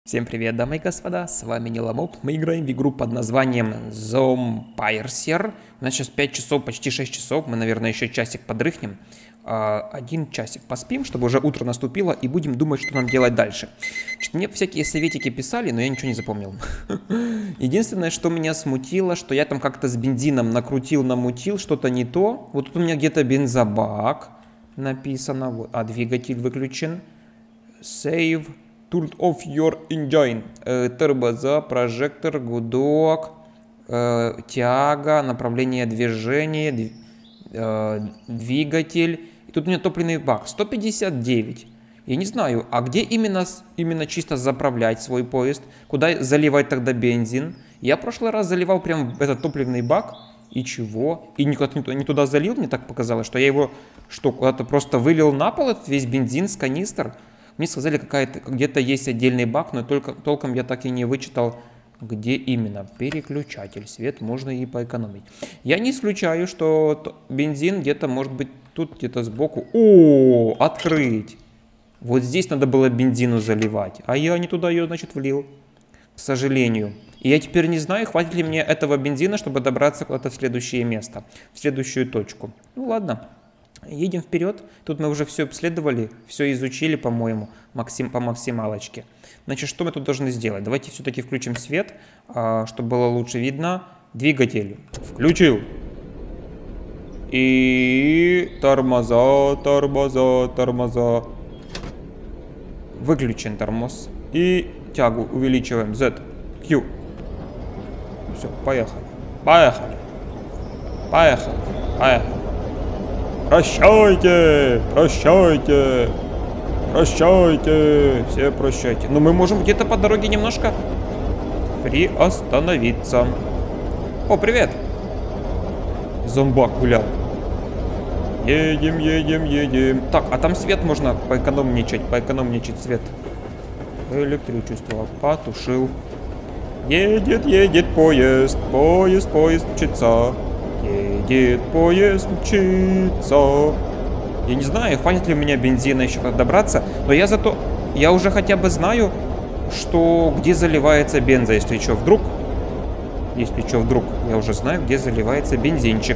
Всем привет, дамы и господа, с вами Ниламоп. Мы играем в игру под названием Zombiercer. У нас сейчас 5 часов, почти 6 часов, мы, наверное, еще часик подрыхнем. 1 часик поспим, чтобы уже утро наступило, и будем думать, что нам делать дальше. Мне всякие советики писали, но я ничего не запомнил. Единственное, что меня смутило, что я там как-то с бензином накрутил, намутил, что-то не то. Вот тут у меня где-то бензобак написано, а двигатель выключен. Save. Turn off your engine. Тормоза, прожектор, гудок, тяга, направление движения, двигатель. И тут у меня топливный бак 159. Я не знаю, а где именно чисто заправлять свой поезд? Куда заливать тогда бензин? Я в прошлый раз заливал прям этот топливный бак. И чего? И никуда не туда залил, мне так показалось, что я его куда-то просто вылил на пол, этот весь бензин с канистр. Мне сказали, где-то есть отдельный бак, но толком я так и не вычитал, где именно. Переключатель. Свет можно и поэкономить. Я не исключаю, что бензин где-то может быть тут, где-то сбоку. О, открыть! Вот здесь надо было бензину заливать, а я не туда ее, значит, влил. К сожалению. И я теперь не знаю, хватит ли мне этого бензина, чтобы добраться куда-то в следующее место, в следующую точку. Ну ладно. Едем вперед. Тут мы уже все обследовали, все изучили, по-моему, по максималочке. Значит, что мы тут должны сделать? Давайте все-таки включим свет, чтобы было лучше видно. Двигатель включил. И тормоза, тормоза, тормоза. Выключен тормоз. И тягу увеличиваем. Z, Q. Все, поехали. Поехали. Поехали. Поехали. Прощайте, прощайте, прощайте, все прощайте. Но мы можем где-то по дороге немножко приостановиться. О, привет! Зомбак гулял. Едем, едем, едем. Так, а там свет можно поэкономничать свет. Электричество потушил. Едет, едет поезд, поезд мчится. Едет поезд, мчится. Я не знаю, хватит ли у меня бензина еще как добраться, но я уже хотя бы знаю, что где заливается бенза, если что вдруг, я уже знаю, где заливается бензинчик.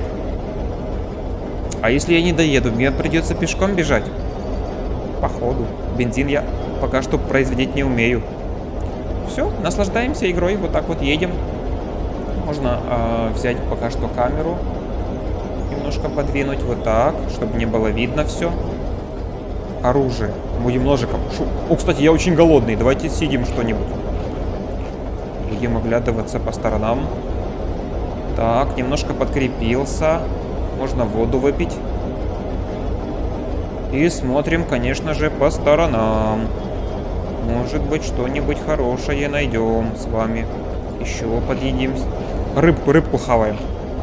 А если я не доеду, мне придется пешком бежать. Походу, бензин я пока что производить не умею. Все, наслаждаемся игрой, вот так вот едем. Можно взять пока что камеру, немножко подвинуть вот так, чтобы не было видно все. Оружие. Будем ножиком. О, кстати, я очень голодный. Давайте съедим что-нибудь. Будем оглядываться по сторонам. Так, немножко подкрепился. Можно воду выпить. И смотрим, конечно же, по сторонам. Может быть, что-нибудь хорошее найдем с вами. Еще подъедим. Рыбку хаваем.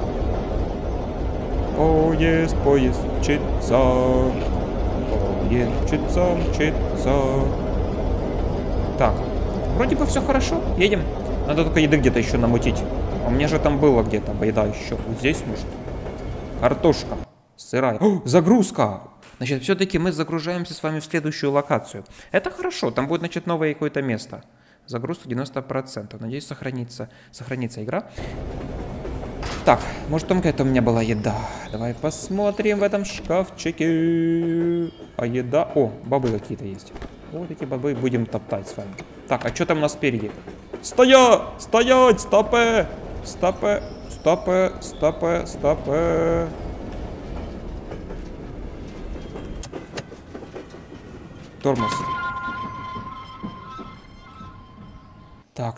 Поезд мчится. Поезд мчится. Так, вроде бы все хорошо. Едем. Надо только еды где-то еще намутить. У меня же там было где-то еда еще. Вот здесь, может. Картошка. Сырая. О, загрузка. Значит, все-таки мы загружаемся с вами в следующую локацию. Это хорошо. Там будет, значит, новое какое-то место. Загрузка 90%. Надеюсь, сохранится игра. Так, может там какая-то у меня была еда. Давай посмотрим в этом шкафчике. А еда... О, бобы какие-то есть. Вот эти бобы будем топтать с вами. Так, а что там у нас спереди? Стоять! Стоять! Стопэ! Стопэ! Стопэ! Стопэ! Стопэ! Тормоз. Так.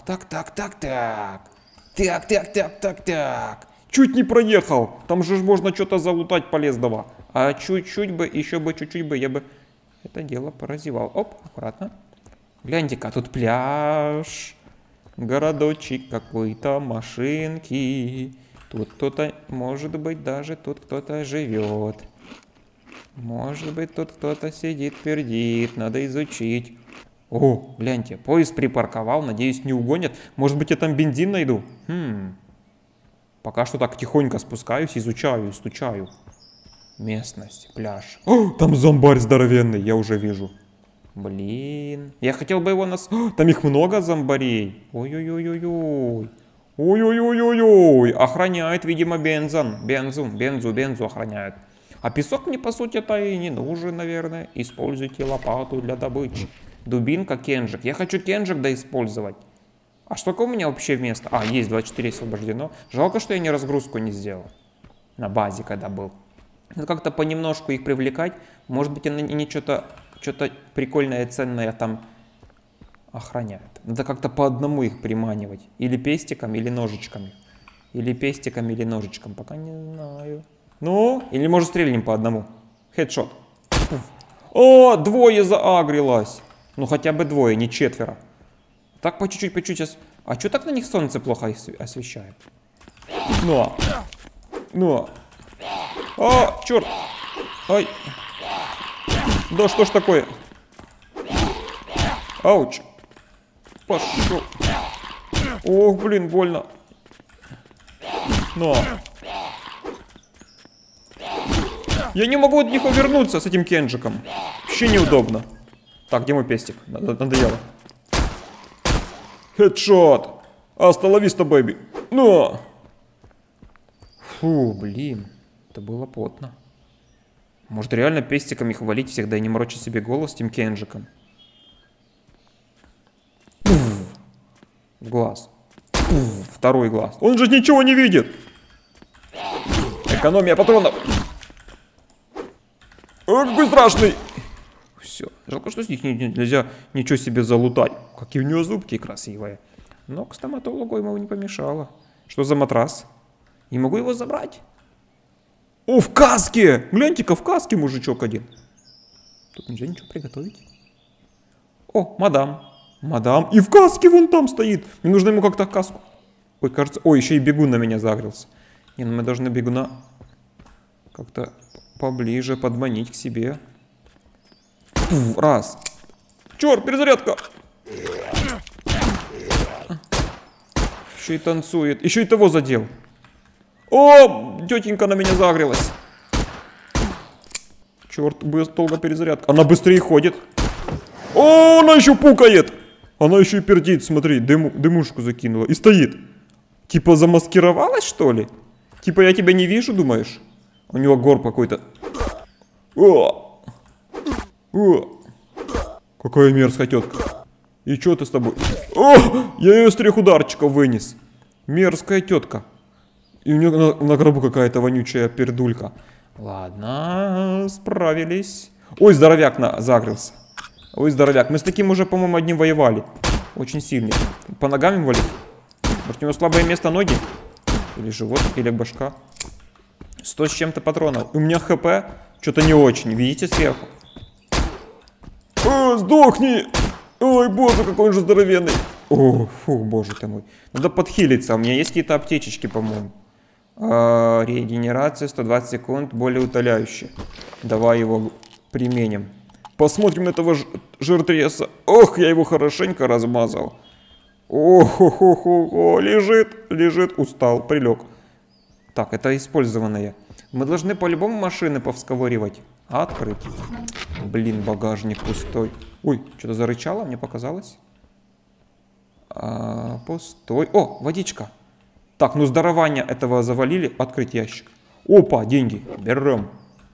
Чуть не проехал. Там же можно что-то залутать полезного. А чуть-чуть бы я бы это дело поразевал. Оп, аккуратно. Гляньте-ка, тут пляж. Городочек какой-то, машинки. Тут кто-то, может быть, даже тут кто-то живет. Может быть, тут кто-то сидит, пердит. Надо изучить. О, гляньте, поезд припарковал, надеюсь, не угонят. Может быть, я там бензин найду? Пока что так тихонько спускаюсь, изучаю, стучаю. Местность, пляж. О, там зомбарь здоровенный, я уже вижу. Блин. Я хотел бы его нас... Там их много зомбарей. Ой-ой-ой-ой-ой. Ой-ой-ой-ой-ой. Охраняет, видимо, бензу охраняет. А песок мне, по сути, это и не нужен, наверное. Используйте лопату для добычи. Дубинка, кенжик. Я хочу кенжик доиспользовать. А сколько у меня вообще места? А, есть 24 освобождено. Жалко, что я не разгрузку не сделал. На базе, когда был. Надо как-то понемножку их привлекать. Может быть, они что-то прикольное, ценное там охраняют. Надо как-то по одному их приманивать. Или пестиком, или ножичками. Или пестиком, или ножичком. Пока не знаю. Ну, или может стрельнем по одному. Хедшот. О, двое заагрилось. Ну, хотя бы двое, не четверо. Так по чуть-чуть. А что так на них солнце плохо освещает? Ну. А, черт. Ай. Да что ж такое? Ауч. Пошел. Ох, блин, больно. Но. Я не могу от них увернуться с этим кенжиком. Вообще неудобно. Так, где мой пестик? Надоело. Хедшот. Аста ла виста, бэйби. Но. Фу, блин. Это было потно. Может реально пестиком их валить всех, да и не морочить себе голову с этим кенжиком. В глаз. Второй глаз. Он же ничего не видит. Экономия патронов. Ой, какой страшный. Все. Жалко, что с них нельзя ничего себе залутать. Какие у него зубки красивые. Но к стоматологу ему не помешало. Что за матрас? Не могу его забрать. О, в каске! Гляньте-ка, в каске мужичок один. Тут нельзя ничего приготовить. О, мадам. Мадам. И в каске вон там стоит. Мне нужно ему как-то каску. Ой, кажется... Ой, еще и бегун на меня загрелся. Не, ну мы должны бегуна как-то поближе подманить к себе. Раз. Черт, перезарядка. Еще и танцует. Еще и того задел. О, тетенька на меня загрелась. Черт, долго перезарядка. Она быстрее ходит. О, она еще пукает. Она еще и пердит, смотри, дымушку закинула. И стоит. Типа замаскировалась, что ли? Типа я тебя не вижу, думаешь? У него горб какой-то. О! Какая мерзкая тетка. И что ты с тобой? О! Я ее с 3 ударчиков вынес. Мерзкая тетка. И у нее на гробу какая-то вонючая пердулька. Ладно, справились. Ой, здоровяк загрелся. Ой, здоровяк. Мы с таким уже, по-моему, одним воевали. Очень сильный. По ногам им валить? Может, у него слабое место ноги? Или живот, или башка. 100 с чем-то патронов. У меня хп что-то не очень. Видите сверху? О, сдохни! Ой, боже, какой он же здоровенный. О, фу, боже ты мой. Надо подхилиться. У меня есть какие-то аптечечки, по-моему. Регенерация 120 секунд, более утоляющая. Давай его применим. Посмотрим на этого жиртреса. Ох, я его хорошенько размазал. Ох, лежит, устал, прилег. Так, это использованное. Мы должны по-любому машины повсковыривать. Открыть. Блин, багажник пустой. Ой, что-то зарычало, мне показалось. Пустой. О, водичка. Так, ну здорование этого завалили. Открыть ящик. Опа, деньги. Берем.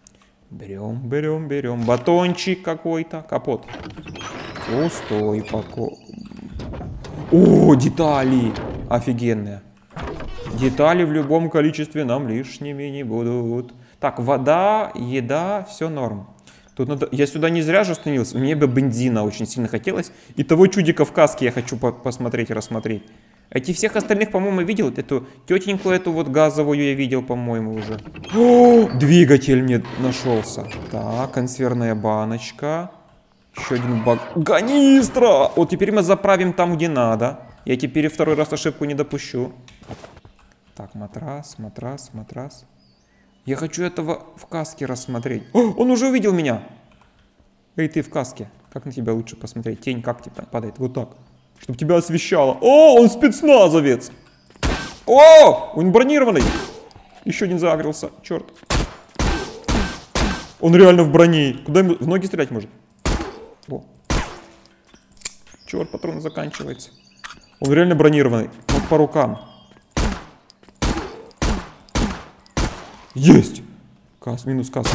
Берем. Батончик какой-то. Капот. Пустой пакет. О, детали. Офигенные. Детали в любом количестве нам лишними не будут. Так, вода, еда, все норм. Тут надо... Я сюда не зря же остановился. Мне бы бензина очень сильно хотелось. И того чудика в каске я хочу посмотреть, рассмотреть. Эти всех остальных, по-моему, видел. Эту тетеньку, эту вот газовую я видел, по-моему, уже. О, двигатель мне нашелся. Так, консервная баночка. Еще один канистра. Вот теперь мы заправим там, где надо. Я теперь второй раз ошибку не допущу. Так, матрас. Я хочу этого в каске рассмотреть. О, он уже увидел меня. Эй, ты в каске. Как на тебя лучше посмотреть? Тень как тебе падает? Вот так. Чтобы тебя освещало. О, он спецназовец. О, он бронированный. Еще один загрелся. Черт. Он реально в броне. Куда ему в ноги стрелять может? О. Черт, патрон заканчивается. Он реально бронированный. Вот по рукам. Есть! Касс, минус касс.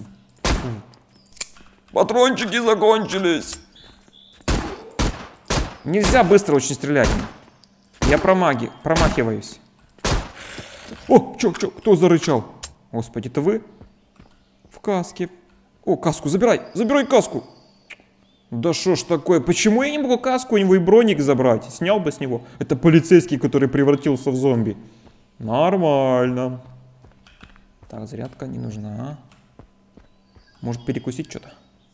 Патрончики закончились. Нельзя быстро очень стрелять. Я промахиваюсь. О, чё, кто зарычал? Господи, это вы? В каске. О, каску, забирай каску. Да что ж такое, почему я не могу каску у него и броник забрать? Снял бы с него. Это полицейский, который превратился в зомби. Нормально. Так, зарядка не нужна. Может перекусить что-то?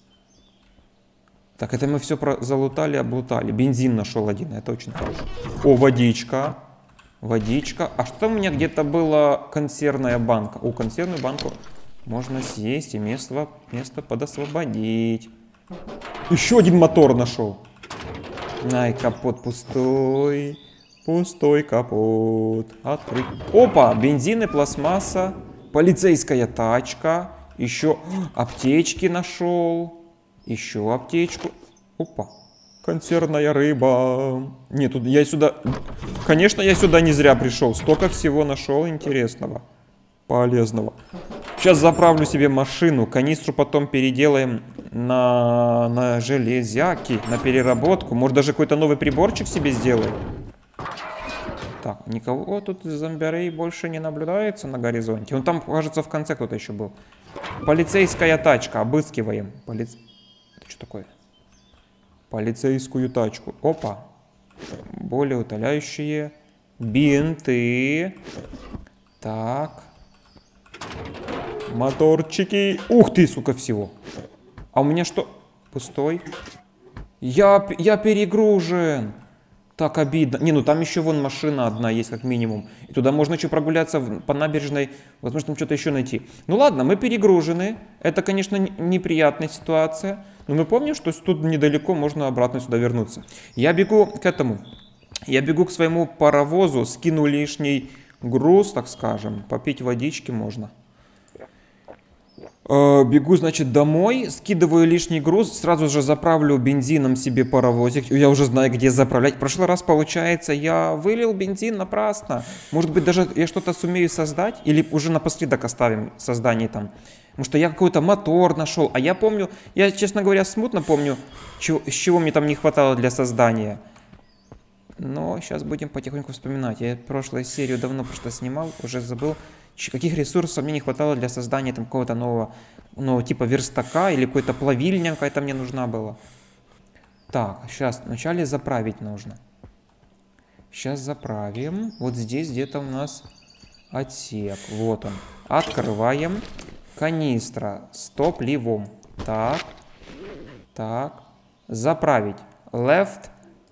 Так, это мы все залутали, облутали. Бензин нашел один, это очень хорошо. О, водичка. Водичка. А что у меня где-то была консервная банка? О, консервную банку можно съесть и место подосвободить. Еще один мотор нашел. Ай, капот пустой. Пустой капот. Открыть. Опа, бензин и пластмасса. Полицейская тачка. Еще аптечки нашел. Еще аптечку. Опа. Консервная рыба. Нет, тут я сюда... Конечно, я сюда не зря пришел. Столько всего нашел интересного. Полезного. Сейчас заправлю себе машину. Канистру потом переделаем на железяки, на переработку. Может, даже какой-то новый приборчик себе сделаем. Так, никого тут из зомбарей больше не наблюдается на горизонте. Там, кажется, в конце кто-то еще был. Полицейская тачка. Обыскиваем. Это что такое? Полицейскую тачку. Опа. Более утоляющие. Бинты. Так. Моторчики. Ух ты, сука, всего. А у меня что? Пустой. Я перегружен. Так обидно. Не, ну там еще вон машина одна есть, как минимум. И туда можно еще прогуляться по набережной. Возможно, там что-то еще найти. Ну ладно, мы перегружены. Это, конечно, неприятная ситуация. Но мы помним, что тут недалеко можно обратно сюда вернуться. Я бегу к этому. Я бегу к своему паровозу, скину лишний груз, так скажем. Попить водички можно. Бегу, значит, домой, скидываю лишний груз, сразу же заправлю бензином себе паровозик. Я уже знаю, где заправлять. В прошлый раз, получается, я вылил бензин напрасно. Может быть, даже я что-то сумею создать? Или уже напоследок оставим создание там? Потому что я какой-то мотор нашел. А я помню, я, честно говоря, смутно помню, с чего мне там не хватало для создания. Но сейчас будем потихоньку вспоминать. Я прошлую серию давно просто снимал, уже забыл. Каких ресурсов мне не хватало для создания там какого-то нового типа верстака или какой-то плавильня какая-то мне нужна была. Так, сейчас вначале заправить нужно. Сейчас заправим. Вот здесь где-то у нас отсек. Вот он. Открываем. Канистра с топливом. Так. Так. Заправить. Left.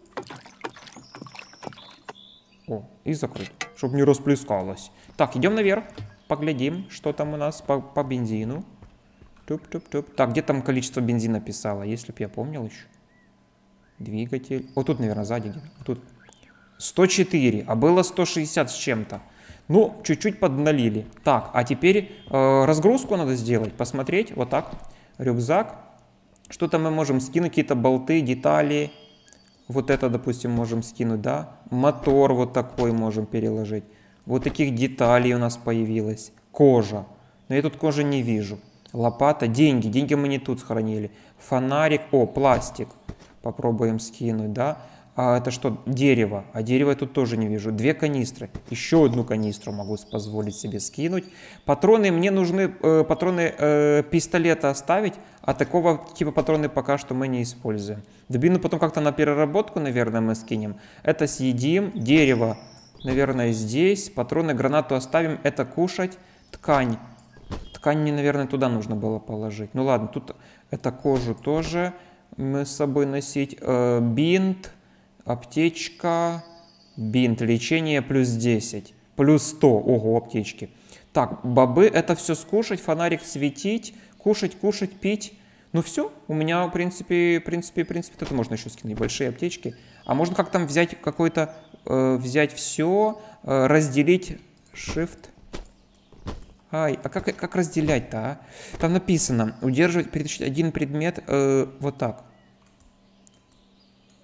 О, и закрыть, чтобы не расплескалось. Так, идем наверх, поглядим, что там у нас по бензину. Туп-туп-туп. Так, где там количество бензина писало, если бы я помнил еще. Двигатель. Вот тут, наверное, сзади где-то. Тут 104, а было 160 с чем-то. Ну, чуть-чуть подналили. Так, а теперь разгрузку надо сделать, посмотреть. Вот так, рюкзак. Что-то мы можем скинуть, какие-то болты, детали. Вот это, допустим, можем скинуть, да? Мотор вот такой можем переложить. Вот таких деталей у нас появилось. Кожа. Но я тут кожи не вижу. Лопата. Деньги. Деньги мы не тут сохранили. Фонарик. О, пластик. Попробуем скинуть, да? А это что? Дерево. А дерево я тут тоже не вижу. 2 канистры. Еще одну канистру могу позволить себе скинуть. Патроны. Мне нужны патроны пистолета оставить. А такого типа патроны пока что мы не используем. Дубину потом как-то на переработку, наверное, мы скинем. Это съедим. Дерево, наверное, здесь. Патроны, гранату оставим. Это кушать. Ткань. Ткань мне, наверное, туда нужно было положить. Ну ладно, тут это кожу тоже мы с собой носить. Бинт. Аптечка, бинт, лечение плюс 10, плюс 100, ого, аптечки. Так, бобы, это все скушать, фонарик светить, кушать, пить. Ну все, у меня, в принципе, это можно еще скинуть, большие аптечки. А можно как там взять какой-то, взять все, разделить, shift. Ай, а как разделять-то, а? Там написано, удерживать, перетащить один предмет, вот так.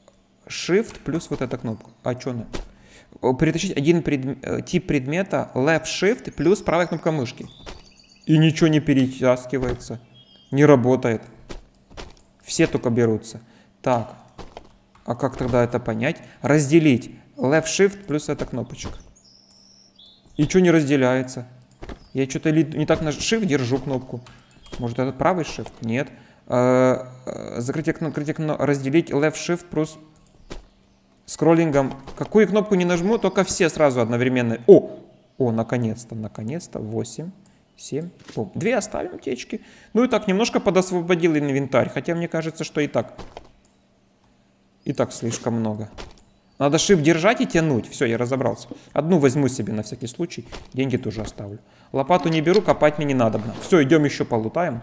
Shift плюс вот эта кнопка. А что она? Перетащить один тип предмета, Left Shift плюс правая кнопка мышки. И ничего не перетаскивается. Не работает. Все только берутся. Так. А как тогда это понять? Разделить. Left Shift плюс эта кнопочка. И что не разделяется? Я что-то не так на Shift держу кнопку. Может это правый Shift? Нет. Закрытие кнопки. Разделить Left Shift плюс скроллингом. Какую кнопку не нажму, только все сразу одновременно. О, наконец-то, наконец-то. 8, 7. О, 2 оставим аптечки. Ну и так, немножко подосвободил инвентарь. Хотя мне кажется, что и так слишком много. Надо Shift держать и тянуть. Все, я разобрался. Одну возьму себе на всякий случай. Деньги тоже оставлю. Лопату не беру, копать мне не надо. Все, идем еще полутаем.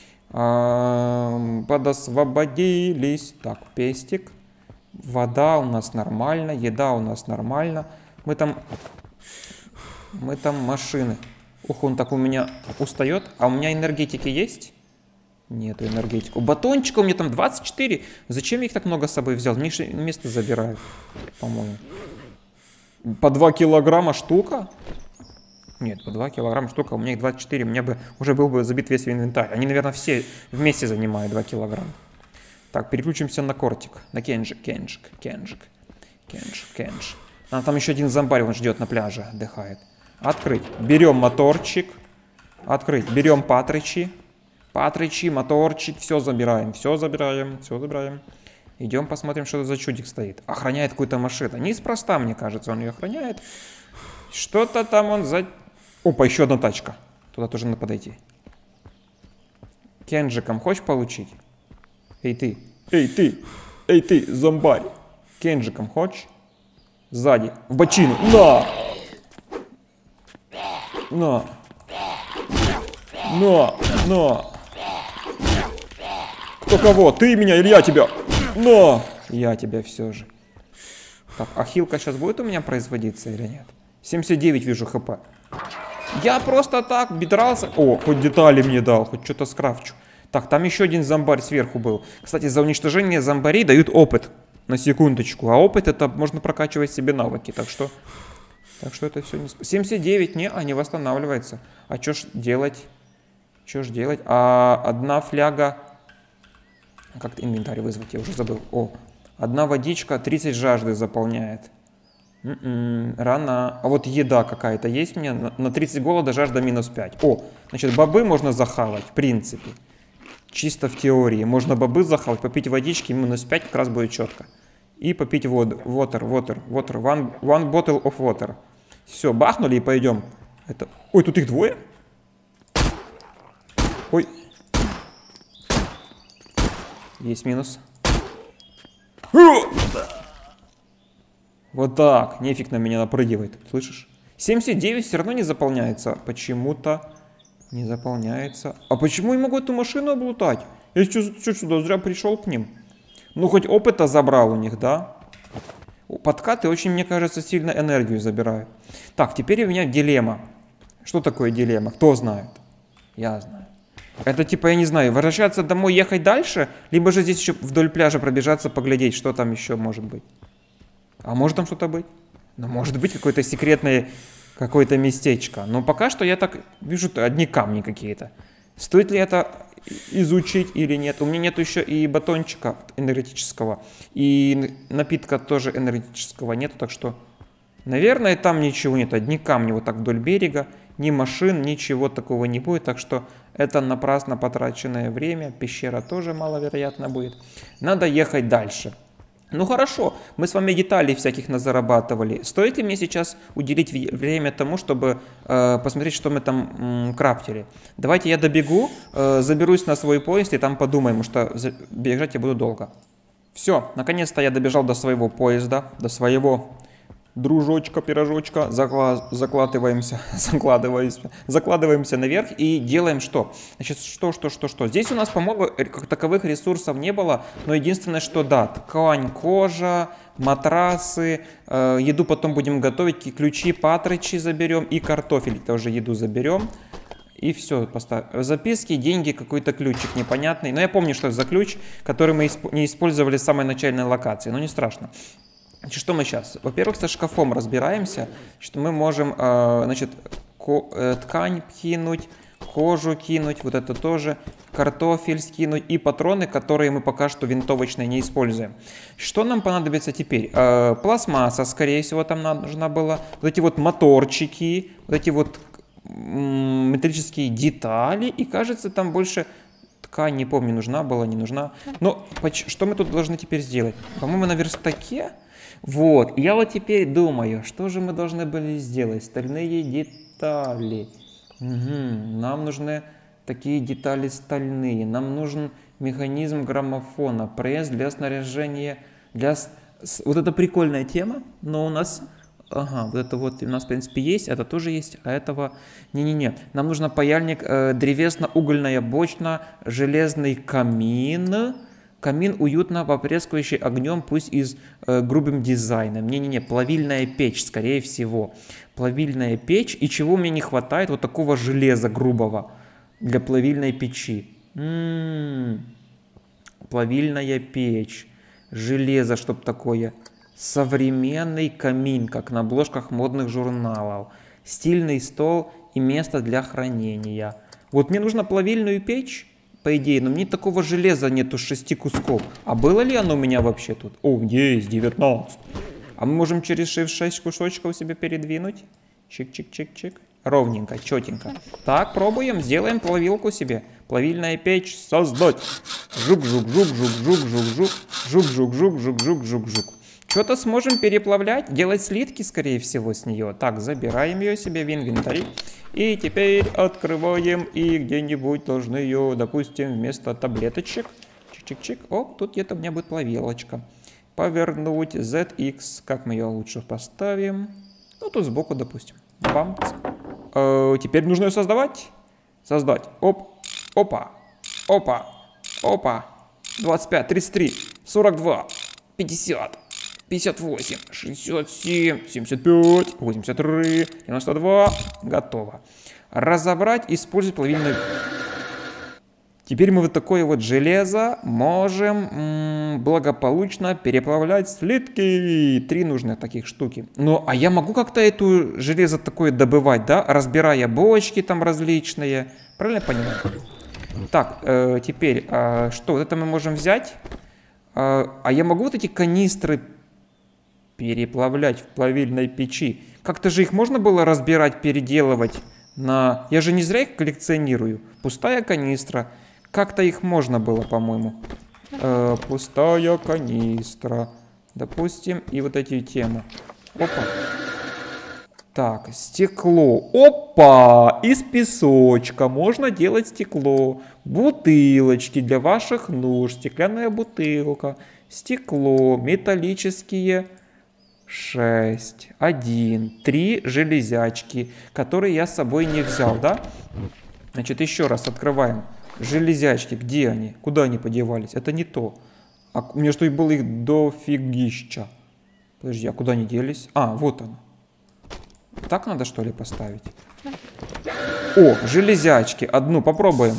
Подосвободились. Так, пестик. Вода у нас нормально. Еда у нас нормально. Мы там машины. Ух, он так у меня устает. А у меня энергетики есть? Нету энергетику. Батончика у меня там 24. Зачем я их так много с собой взял? Место забирают, по-моему. По 2 килограмма штука? Нет, по 2 килограмма штука. У меня их 24. У меня бы уже был бы забит весь инвентарь. Они, наверное, все вместе занимают 2 килограмма. Так, переключимся на кортик. На Кенжик. А там еще один зомбарь, он ждет на пляже, отдыхает. Открыть. Берем моторчик. Открыть. Берем патричи. Моторчик. Все забираем. Идем посмотрим, что это за чудик стоит. Охраняет какую-то машину. Неспроста, мне кажется, он ее охраняет. Что-то там он за... Опа, еще одна тачка. Туда тоже надо подойти. Кенжиком хочешь получить? Эй ты, зомбарь. Кенжиком хочешь? Сзади, в бочину. На. Кто кого? Ты меня или я тебя? На. Я тебя все же. Так, а хилка сейчас будет у меня производиться или нет? 79 вижу хп. Я просто так дрался. О, хоть детали мне дал, хоть что-то скрафчу. Так, там еще один зомбарь сверху был. Кстати, за уничтожение зомбарей дают опыт. На секундочку. А опыт это можно прокачивать себе навыки. Так что это все не... 79, не восстанавливается. А что ж делать? А одна фляга... Как-то инвентарь вызвать, я уже забыл. О, одна водичка 30 жажды заполняет. Рано. А вот еда какая-то есть мне. На 30 голода жажда минус 5. О, значит, бобы можно захавать, в принципе. Чисто в теории. Можно бобы захавать, попить водички, минус 5 как раз будет четко. И попить воду. Water. One bottle of water. Все, бахнули и пойдем. Это... Ой, тут их двое? Ой. Есть минус. Вот так. Нефиг на меня напрыгивает. Слышишь? 79 все равно не заполняется. Почему-то не заполняется. А почему я могу эту машину облутать? Я что сюда зря пришел к ним? Ну, хоть опыта забрал у них, да? Подкаты очень, мне кажется, сильно энергию забирают. Так, теперь у меня дилемма. Что такое дилемма? Кто знает? Я знаю. Это типа, я не знаю, возвращаться домой, ехать дальше, либо же здесь еще вдоль пляжа пробежаться, поглядеть, что там еще может быть. А может там что-то быть? Ну, может быть, какое-то секретное, какое-то местечко. Но пока что я так вижу одни камни какие-то. Стоит ли это изучить или нет? У меня нет еще и батончика энергетического, и напитка тоже энергетического нету, так что, наверное, там ничего нет. Одни камни вот так вдоль берега, ни машин, ничего такого не будет, так что это напрасно потраченное время. Пещера тоже маловероятно будет. Надо ехать дальше. Ну хорошо, мы с вами деталей всяких назарабатывали. Стоит ли мне сейчас уделить время тому, чтобы посмотреть, что мы там крафтили? Давайте я добегу, заберусь на свой поезд и там подумаем, что бежать я буду долго. Все, наконец-то я добежал до своего поезда, до своего дружочка, пирожочка. Закладываемся наверх и делаем что? Значит, что? Здесь у нас, по-моему, как таковых ресурсов не было, но единственное, что да, ткань, кожа, матрасы, еду потом будем готовить, ключи, патричи заберем и картофель тоже еду заберем. И все, поставь. Записки, деньги, какой-то ключик непонятный. Но я помню, что это за ключ, который мы не использовали с самой начальной локации. Но не страшно. Значит, что мы сейчас? Во-первых, со шкафом разбираемся, что мы можем, значит, ткань кинуть, кожу кинуть, вот это тоже, картофель скинуть и патроны, которые мы пока что винтовочные не используем. Что нам понадобится теперь? Пластмасса, скорее всего, там нужна была. Вот эти вот моторчики, вот эти вот металлические детали. И кажется, там больше ткань, не помню, нужна была, не нужна. Но что мы тут должны теперь сделать? По-моему, на верстаке. Вот, я вот теперь думаю, что же мы должны были сделать? Стальные детали. Угу. Нам нужны такие детали стальные. Нам нужен механизм граммофона, пресс для снаряжения. Вот это прикольная тема, но у нас... Ага, вот это вот у нас, в принципе, есть, это тоже есть, а этого... Не-не-не. Нам нужен паяльник, древесно-угольная бочна, железный камин... Камин уютно попрескивающий огнем, пусть и с грубым дизайном. Не-не-не, плавильная печь, скорее всего. Плавильная печь. И чего мне не хватает? Вот такого железа грубого для плавильной печи. Плавильная печь. Железо, чтоб такое. Современный камин, как на обложках модных журналов. Стильный стол и место для хранения. Вот мне нужно плавильную печь. По идее, но мне такого железа нету 6 кусков. А было ли оно у меня вообще тут? О, есть 19. А мы можем через 6 кусочков себе передвинуть. Чик-чик-чик-чик. Ровненько, четенько. Так, пробуем, сделаем плавилку себе. Плавильная печь создать. Жук-жук-жук-жук-жук-жук-жук. Жук-жук-жук-жук-жук-жук-жук. Что-то сможем переплавлять, делать слитки, скорее всего, с нее. Так, забираем ее себе в инвентарь. И теперь открываем, и где-нибудь должны ее, допустим, вместо таблеточек. Чик-чик-чик. О, тут где-то у меня будет плавилочка. Повернуть ZX. Как мы ее лучше поставим? Ну, тут сбоку, допустим. Бам. Теперь нужно ее создавать. Создать. Оп. Опа. Опа. Опа. 25, 33, 42, 50. 58, 67, 75, 83, 92. Готово. Разобрать, использовать плавильную. Теперь мы вот такое вот железо можем благополучно переплавлять слитки. 3 нужных таких штуки. Ну, а я могу как-то эту железо такое добывать, да? Разбирая бочки там различные. Правильно я понимаю? Так, теперь, что? Вот это мы можем взять. А я могу вот эти канистры переплавлять в плавильной печи? Как-то же их можно было разбирать, переделывать на... Я же не зря их коллекционирую. Пустая канистра. Как-то их можно было, по-моему. Пустая канистра. Допустим, и вот эти темы. Опа. Так, стекло. Опа! Из песочка можно делать стекло. Бутылочки для ваших нужд. Стеклянная бутылка. Стекло. Металлические. 6, 1, 3 железячки, которые я с собой не взял, да? Значит, еще раз открываем. Железячки, где они? Куда они подевались? Это не то. А у меня что, и было их дофигища. Подожди, а куда они делись? А, вот он. Так надо, что ли, поставить? О, железячки. Одну попробуем.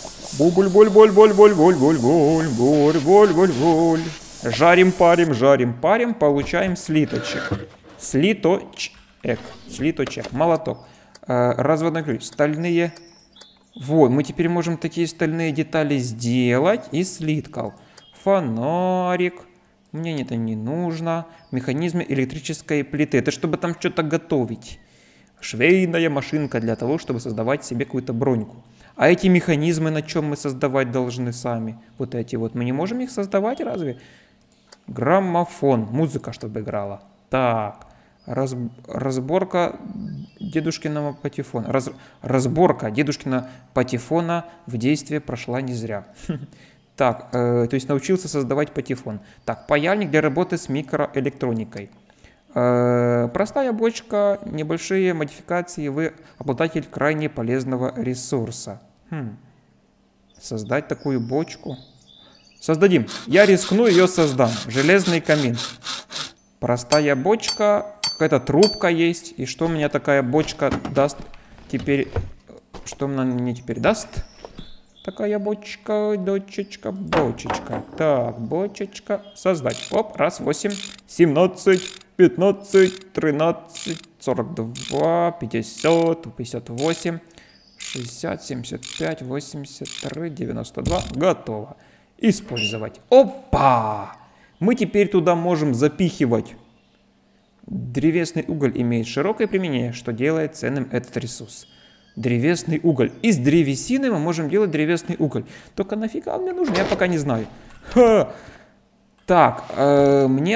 Буль-буль-буль-буль-буль-буль-буль-буль-буль-буль-буль. Жарим, парим, получаем слиточек. Слиточек. Молоток. Разводной ключ. Стальные. Вот, мы теперь можем такие стальные детали сделать из слитков. Фонарик. Мне это не нужно. Механизмы электрической плиты. Это чтобы там что-то готовить. Швейная машинка для того, чтобы создавать себе какую-то броньку. А эти механизмы на чем мы создавать должны сами? Вот эти вот. Мы не можем их создавать разве? Граммофон. Музыка, чтобы играла. Так. Разборка дедушкиного патефона. Разборка дедушкиного патефона в действии прошла не зря. Так, то есть научился создавать патефон. Так, паяльник для работы с микроэлектроникой. Простая бочка, небольшие модификации, вы обладатель крайне полезного ресурса. Создать такую бочку. Создадим. Я рискну, ее создам. Железный камин. Простая бочка, какая-то трубка есть. И что мне такая бочка даст теперь Что она мне теперь даст? Такая бочка, дочечка, бочечка. Так, бочечка. Создать. Оп, раз, 8, 17, 15, 13, 42, 50, 58, 60, 75, 83, 92. Готово. Использовать. Опа! Мы теперь туда можем запихивать. Древесный уголь имеет широкое применение, что делает ценным этот ресурс. Древесный уголь. Из древесины мы можем делать древесный уголь. Только нафига он мне нужен, я пока не знаю. Ха. Так, мне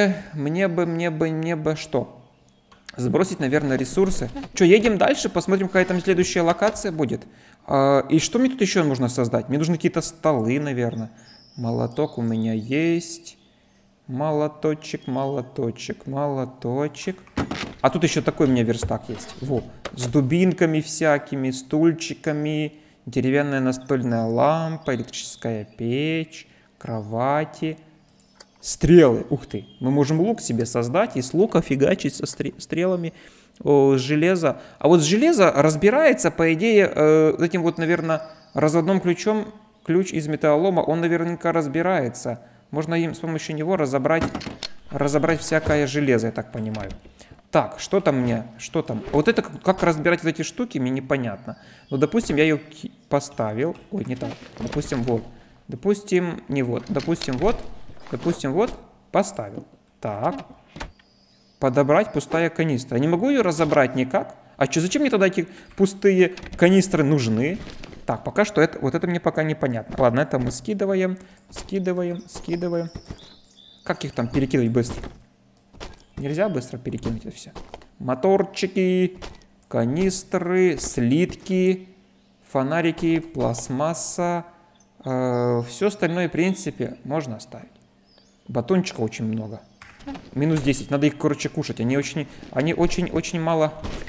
бы что? Сбросить, наверное, ресурсы. Что, едем дальше, посмотрим, какая там следующая локация будет. И что мне тут еще нужно создать? Мне нужны какие-то столы, наверное. Молоток у меня есть. Молоточек, молоточек, молоточек. А тут еще такой у меня верстак есть. Во, с дубинками всякими, стульчиками, деревянная настольная лампа, электрическая печь, кровати, стрелы. Ух ты, мы можем лук себе создать и с лука фигачить со стрелами железа. А вот железо разбирается, по идее, этим вот, наверное, разводным ключом, ключ из металлолома, он наверняка разбирается. Можно им с помощью него разобрать всякое железо, я так понимаю. Так, что там мне? Что там? Вот это, как разбирать вот эти штуки, мне непонятно. Ну, допустим, я ее поставил. Ой, не так. Допустим, вот. Допустим, не вот. Допустим, вот. Допустим, вот. Поставил. Так. Подобрать пустая канистра. Я не могу ее разобрать никак. А что, зачем мне тогда эти пустые канистры нужны? Так, пока что это, вот это мне пока непонятно. Ладно, это мы скидываем, скидываем, скидываем. Как их там перекидывать быстро? Нельзя быстро перекинуть это все. Моторчики, канистры, слитки, фонарики, пластмасса. Все остальное, в принципе, можно оставить. Батончика очень много. Минус 10. Надо их, короче, кушать. Они очень мало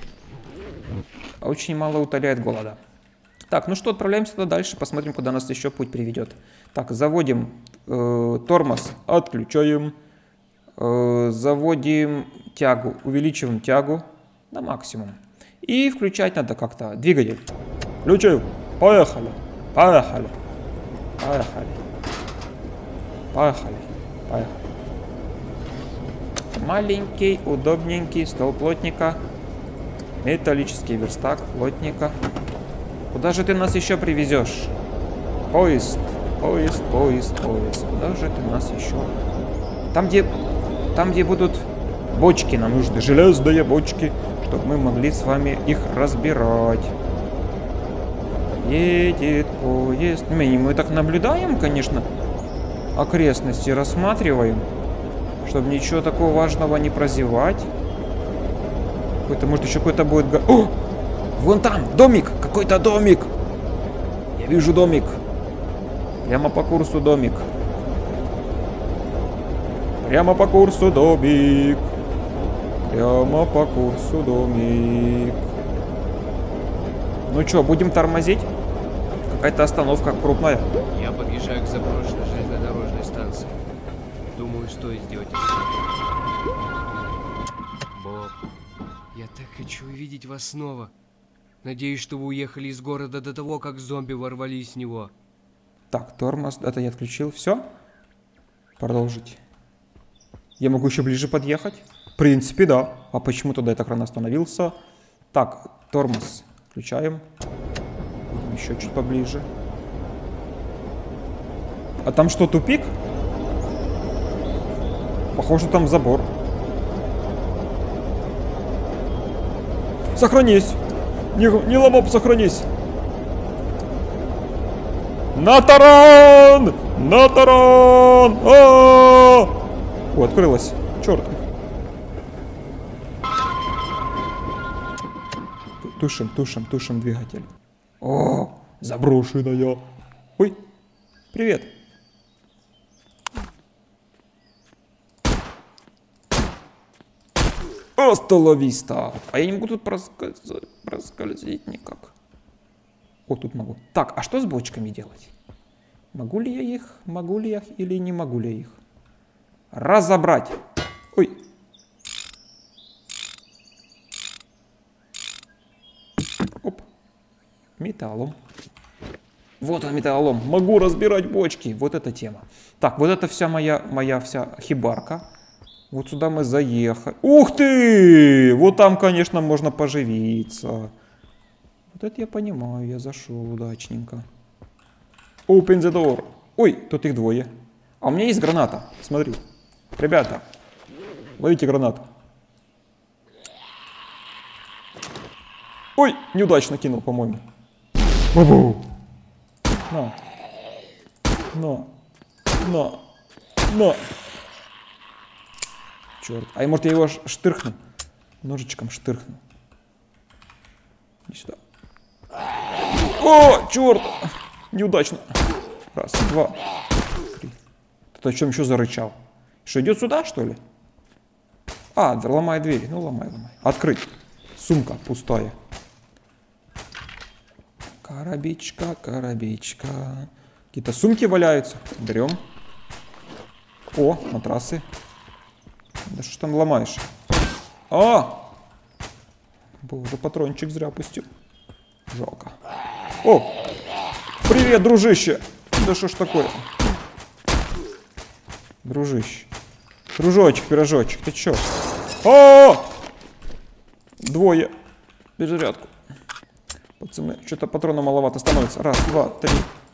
утоляют голода. Так, ну что, отправляемся туда дальше, посмотрим, куда нас еще путь приведет. Так, заводим тормоз, отключаем. Заводим тягу, увеличиваем тягу на максимум. И включать надо как-то двигатель. Включаю. Поехали. Поехали. Поехали. Поехали. Поехали. Маленький, удобненький стол плотника. Металлический верстак плотника. Куда же ты нас еще привезешь? Поезд. Поезд, поезд, поезд. Куда же ты нас еще? Там, где будут бочки, нам нужны железные бочки, чтобы мы могли с вами их разбирать. Едет поезд. Мы так наблюдаем, конечно, окрестности, рассматриваем, чтобы ничего такого важного не прозевать. Какой-то, может, еще какой-то будет... О! Вон там, домик! Какой-то домик! Я вижу домик. Прямо по курсу домик. Прямо по курсу домик. Прямо по курсу домик. Ну что, будем тормозить? Какая-то остановка крупная. Я подъезжаю к заброшенной железнодорожной станции. Думаю, стоит сделать это. Боб, я так хочу увидеть вас снова. Надеюсь, что вы уехали из города до того, как зомби ворвались в него. Так, тормоз, это я отключил. Все? Продолжить. Я могу еще ближе подъехать? В принципе, да. А почему тогда я так рано остановился? Так, тормоз включаем. Еще чуть поближе. А там что, тупик? Похоже, там забор. Сохранись! Не ломоп, сохранись! На таран! На таран! О, открылась. Черт. Тушим двигатель. О, заброшенная. Ой, привет. Асталовиста. А я не могу тут проскользить никак. О, тут могу. Так, а что с бочками делать? Могу ли я их или не могу ли я их? Разобрать. Ой. Оп. Металлом. Вот он, металлолом. Могу разбирать бочки. Вот эта тема. Так, вот это вся моя вся хибарка. Вот сюда мы заехали. Ух ты! Вот там, конечно, можно поживиться. Вот это я понимаю. Я зашел удачненько. Open the door. Ой, тут их двое. А у меня есть граната. Смотри. Ребята, ловите гранату. Ой, неудачно кинул, по-моему. Бу-бу. На. На. Черт. А может я его штырхну? Ножичком штырхну. Иди сюда. О, черт! Неудачно. Раз, два, три. Ты о чем еще зарычал? Что, идет сюда, что ли? А, да, ломай двери. Ну, ломай. Открыть. Сумка пустая. Коробичка. Какие-то сумки валяются. Берем. О, матрасы. Да что ж там ломаешь? А! Боже, патрончик зря пустил. Жалко. О! Привет, дружище! Да что ж такое? Дружище. Дружочек, пирожочек, ты чё? О! Двое. Перезарядку. Пацаны, что-то патрона маловато становится. Раз, два, три.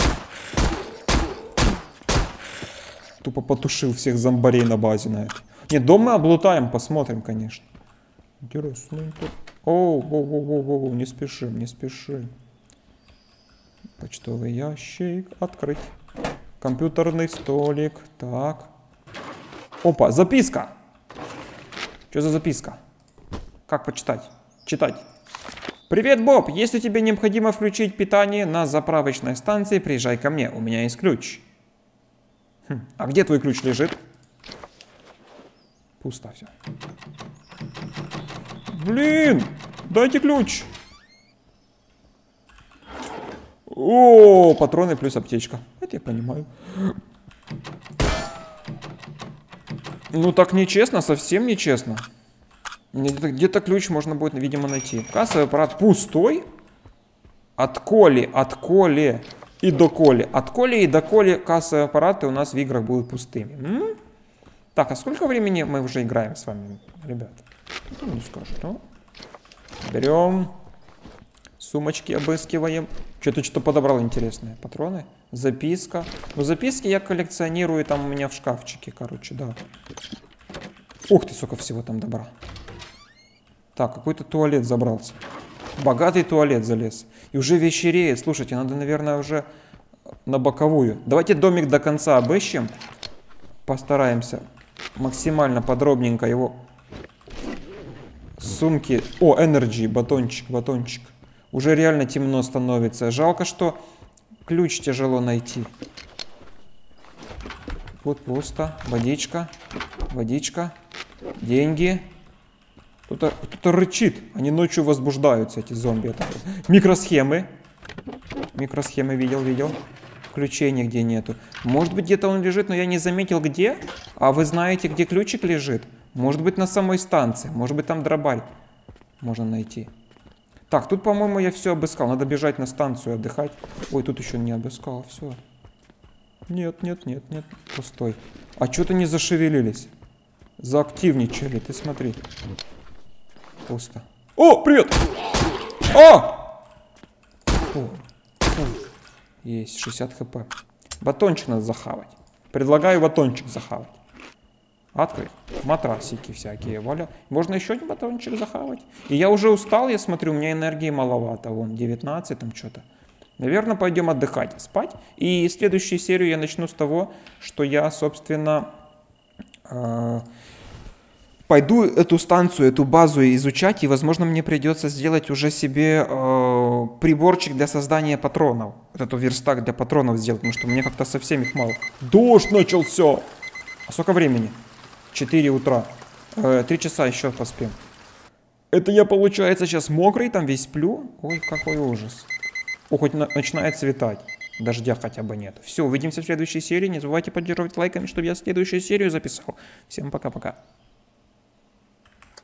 Тупо потушил всех зомбарей на базе на это. Нет, дом мы облутаем, посмотрим, конечно. Интересно. Оу, не спешим. Почтовый ящик. Открыть. Компьютерный столик. Так. Опа, записка. Что за записка? Как почитать? Читать. Привет, Боб. Если тебе необходимо включить питание на заправочной станции, приезжай ко мне. У меня есть ключ. А где твой ключ лежит? Пусто все. Блин, дайте ключ. О, патроны плюс аптечка. Это я понимаю. Ну так нечестно, совсем нечестно. Где-то ключ можно будет, видимо, найти. Кассовый аппарат пустой. От коли и до коли. От коли и до коли кассовые аппараты у нас в играх будут пустыми. Так, а сколько времени мы уже играем с вами, ребят? Не скажу, да? Берем. Сумочки обыскиваем. Что-то подобрал интересное. Патроны. Записка. Ну, записки я коллекционирую там у меня в шкафчике, короче, да. Ух ты, сколько всего там добра. Так, какой-то туалет забрался. Богатый туалет залез. И уже вечереет. Слушайте, надо, наверное, уже на боковую. Давайте домик до конца обыщем. Постараемся максимально подробненько его. Сумки. О, Energy, батончик. Уже реально темно становится. Жалко, что ключ тяжело найти. Вот пусто. Водичка. Деньги. Кто-то рычит. Они ночью возбуждаются, эти зомби. Микросхемы. Видел. Ключей нигде нету. Может быть, где-то он лежит, но я не заметил, где. А вы знаете, где ключик лежит? Может быть, на самой станции. Может быть, там дробарь можно найти. Так, тут, по-моему, я все обыскал. Надо бежать на станцию отдыхать. Ой, тут еще не обыскал. Все. Нет. Пустой. А что-то не зашевелились. Заактивничали. Ты смотри. Пусто. О, привет! Есть 60 хп. Батончик надо захавать. Предлагаю батончик захавать. Открыть. Матрасики всякие. Валя. Можно еще один батончик захавать. И я уже устал, я смотрю, у меня энергии маловато. Вон, 19 там что-то. Наверное, пойдем отдыхать, спать. И следующую серию я начну с того, что я, собственно, пойду эту станцию, эту базу изучать. И, возможно, мне придется сделать уже себе приборчик для создания патронов. Вот эту верстак для патронов сделать, потому что мне как-то совсем их мало. Дождь начался! А сколько времени? 4 утра. 3 часа еще поспим. Это я, получается, сейчас мокрый, там весь сплю. Ой, какой ужас. О, хоть начинает светать. Дождя хотя бы нет. Все, увидимся в следующей серии. Не забывайте поддерживать лайками, чтобы я следующую серию записал. Всем пока-пока.